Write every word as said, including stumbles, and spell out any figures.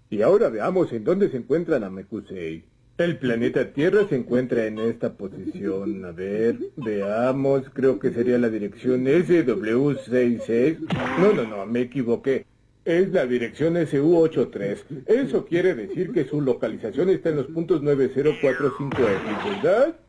Y ahora veamos en dónde se encuentra Namekusei. El planeta Tierra se encuentra en esta posición. A ver, veamos, creo que sería la dirección S W sesenta y seis. No, no, no, me equivoqué. Es la dirección S U ochenta y tres. Eso quiere decir que su localización está en los puntos nueve cero cuatro cinco X, ¿verdad?